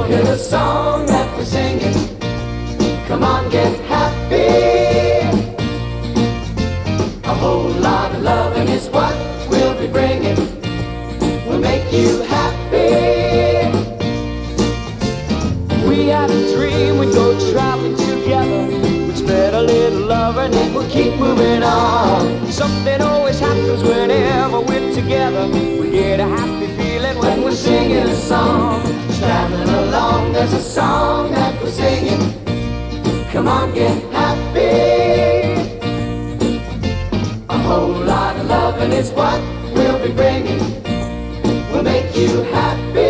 Hear the song that we're singing. Come on, get happy. A whole lot of loving is what we'll be bringing. We'll make you happy. We had a dream we'd go traveling together. We'd spread a little love and then we'll keep moving on. Something always happens whenever we're together. We get a happy feeling when we're singing a song. Traveling along, there's a song that we're singing. Come on, get happy. A whole lot of loving is what we'll be bringing. We'll make you happy.